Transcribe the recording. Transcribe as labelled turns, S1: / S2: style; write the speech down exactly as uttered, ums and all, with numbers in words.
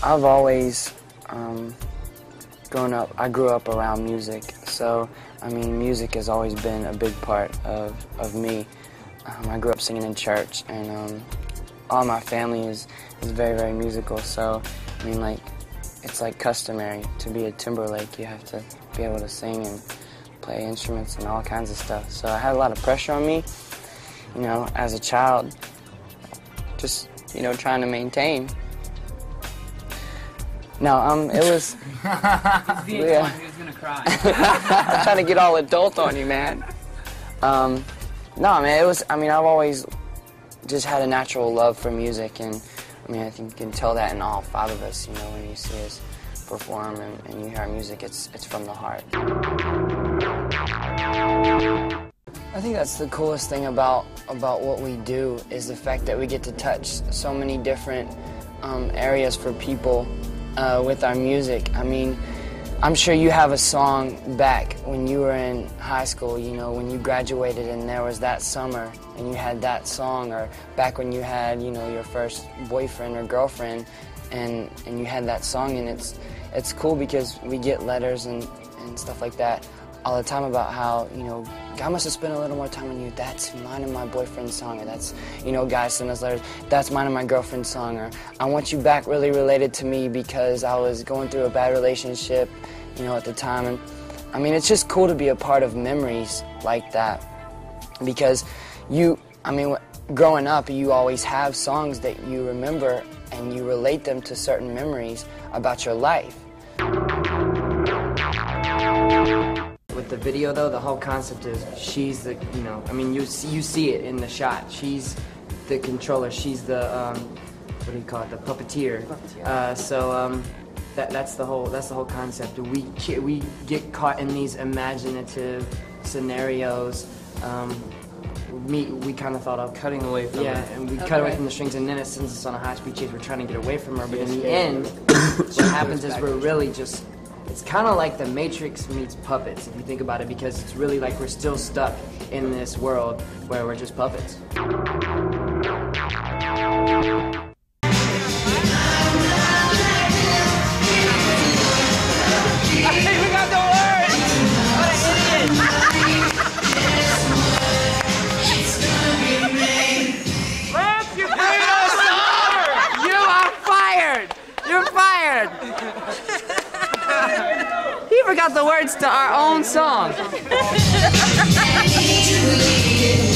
S1: I've always um, grown up, I grew up around music, so I mean music has always been a big part of, of me. Um, I grew up singing in church, and um, all my family is, is very, very musical, so I mean like it's like customary to be a Timberlake. You have to be able to sing and play instruments and all kinds of stuff. So I had a lot of pressure on me, you know, as a child, just, you know, trying to maintain. No, um, it was...
S2: yeah. He was gonna cry.
S1: I'm trying to get all adult on you, man. Um, no, man, it was, I mean, I've always just had a natural love for music, and I mean, I think you can tell that in all five of us, you know, when you see us perform and, and you hear our music, it's, it's from the heart. I think that's the coolest thing about, about what we do, is the fact that we get to touch so many different um, areas for people uh, with our music. I mean, I'm sure you have a song back when you were in high school, you know, when you graduated and there was that summer and you had that song, or back when you had, you know, your first boyfriend or girlfriend and, and you had that song, and it's, it's cool because we get letters and, and stuff like that all the time about how, you know, God must have spent a little more time on you. That's mine and my boyfriend's song. Or that's, you know, guys send us letters. That's mine and my girlfriend's song. Or I want you back really related to me because I was going through a bad relationship, you know, at the time. And I mean, it's just cool to be a part of memories like that, because you, I mean, growing up, you always have songs that you remember and you relate them to certain memories about your life. With the video, though, the whole concept is she's the, you know, I mean, you see, you see it in the shot. She's the controller. She's the, um, what do you call it, the puppeteer. Uh, so um, that that's the whole that's the whole concept. We we get caught in these imaginative scenarios. Um, we we kind of thought of
S2: cutting away from
S1: yeah,
S2: it.
S1: and we
S2: okay.
S1: cut away from the strings, and then it sends us on a high-speed chase. We're trying to get away from her, but in the end, what happens is we're really just. It's kind of like The Matrix meets puppets, if you think about it, because it's really like we're still stuck in this world where we're just puppets.
S2: He forgot the words to our own song.